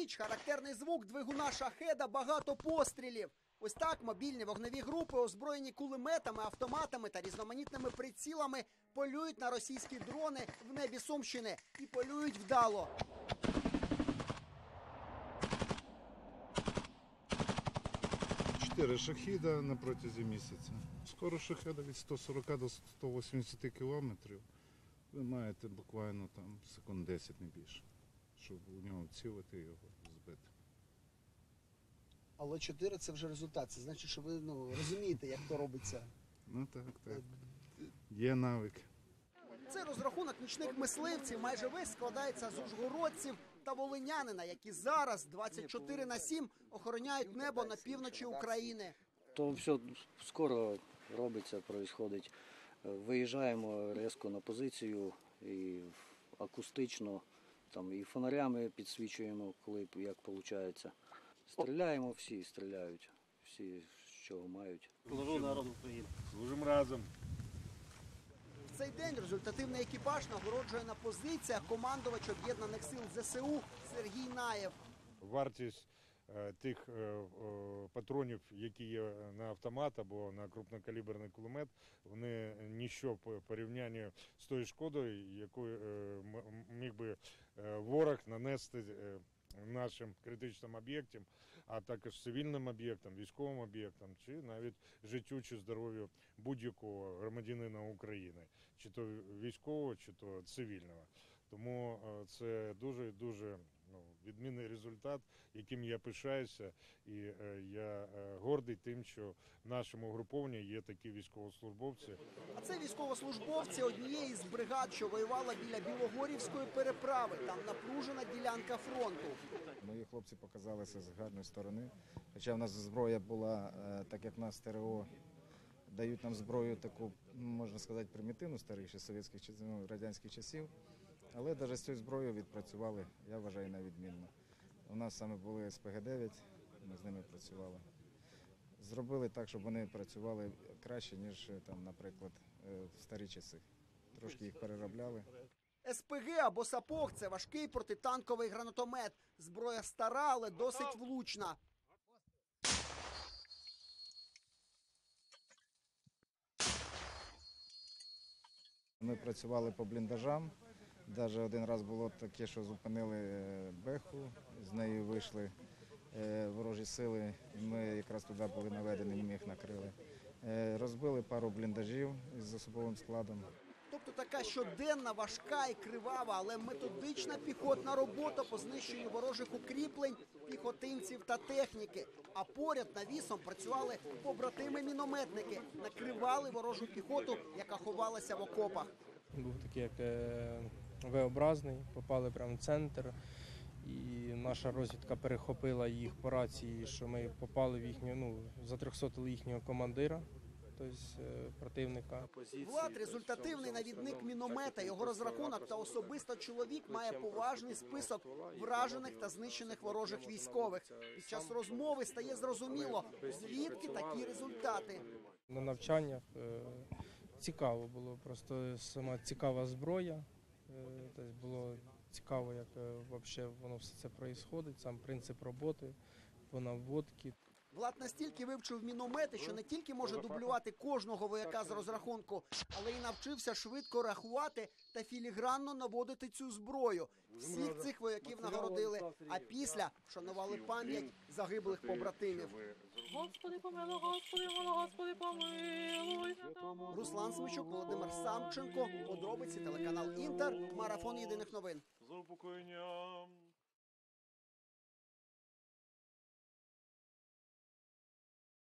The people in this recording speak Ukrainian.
ніч, характерний звук двигуна «Шахеда», багато пострілів. Ось так мобільні вогневі групи, озброєні кулеметами, автоматами та різноманітними прицілами, полюють на російські дрони в небі Сумщини. І полюють вдало. Чотири шахіда на протязі місяця. Скоро шахеда від 140 до 180 кілометрів. Ви маєте буквально там секунд 10, не більше, щоб у нього вцілити його, збити. Але 4 – це вже результат. Це значить, що ви розумієте, як то робиться. Ну так. Є навик. Це розрахунок нічних мисливців. Майже весь складається з ужгородців та волинянина, які зараз 24/7 охороняють небо на півночі України. То все скоро робиться, происходить. Виїжджаємо різко на позицію і акустично, там і фонарями підсвічуємо, коли як виходить. Стріляємо, всі стріляють, всі з чого мають. Служу народу України. Служимо разом. В цей день результативний екіпаж нагороджує на позиціях командувач об'єднаних сил ЗСУ Сергій Наєв. Вартість тих патронів, які є на автомат або на крупнокаліберний кулемет, вони ніщо по порівнянню з тою шкодою, яку міг би ворог нанести нашим критичним об'єктам, а також цивільним об'єктам, військовим об'єктам, чи навіть життю чи здоров'ю будь-якого громадянина України, чи то військового, чи то цивільного. Тому це дуже відмінний результат, яким я пишаюся, і я гордий тим, що в нашому угрупованні є такі військовослужбовці. А це військовослужбовці однієї з бригад, що воювала біля Білогорівської переправи. Там напружена ділянка фронту. Мої хлопці показалися з гарної сторони. Хоча в нас зброя була, так як в нас ТРО дають нам зброю таку, можна сказати, примітивну старих ще совєтських радянських часів. Але навіть з цією зброєю відпрацювали, я вважаю, на відмінно. У нас саме були СПГ-9, ми з ними працювали. Зробили так, щоб вони працювали краще, ніж, там, наприклад, в старі часи. Трошки їх переробляли. СПГ або сапог – це важкий протитанковий гранатомет. Зброя стара, але досить влучна. Ми працювали по бліндажам. Навіть один раз було таке, що зупинили Беху, з нею вийшли ворожі сили, і ми якраз туди були наведені, ми їх накрили. Розбили пару бліндажів із особовим складом. Тобто така щоденна, важка і кривава, але методична піхотна робота по знищенню ворожих укріплень, піхотинців та техніки. А поряд навісом працювали побратими-мінометники, накривали ворожу піхоту, яка ховалася в окопах. Був такий як V-образний, попали прямо в центр, і наша розвідка перехопила їх по рації, що ми попали в їхню, затрьохсотили їхнього командира, тобто противника. Влад – результативний навідник міномета. Його розрахунок та особисто чоловік має поважний список вражених та знищених ворожих військових. Під час розмови стає зрозуміло, звідки такі результати. На навчаннях цікаво було, просто сама цікава зброя, тобто було цікаво, як взагалі воно все це відбувається, сам принцип роботи, по наводці. Влад настільки вивчив міномети, що не тільки може дублювати кожного вояка з розрахунку, але й навчився швидко рахувати та філігранно наводити цю зброю. Всіх цих вояків нагородили, а після вшанували пам'ять загиблих побратимів. Господи помилуй, Господи помилуй, Господи помилуй. Руслан Смичук, Володимир Самченко, подробиці, телеканал Інтер, марафон єдиних новин. За упокоєнням